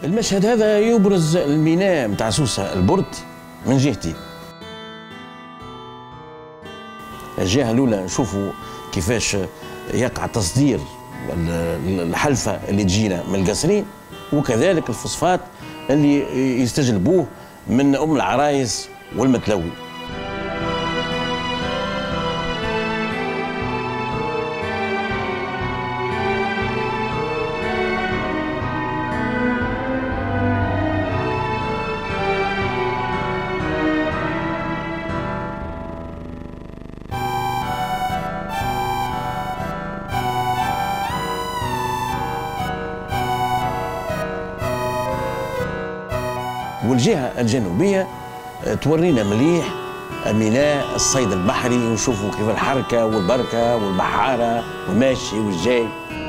المشهد هذا يبرز الميناء نتاع سوسة البرد من جهتين. الجهة الأولى نشوفوا كيفاش يقع تصدير الحلفة اللي تجينا من القصرين، وكذلك الفوسفات اللي يستجلبوه من أم العرايس والمتلوي. والجهة الجنوبية تورينا مليح ميناء الصيد البحري، ونشوفوا كيف الحركة والبركة والبحارة والماشي والجاي.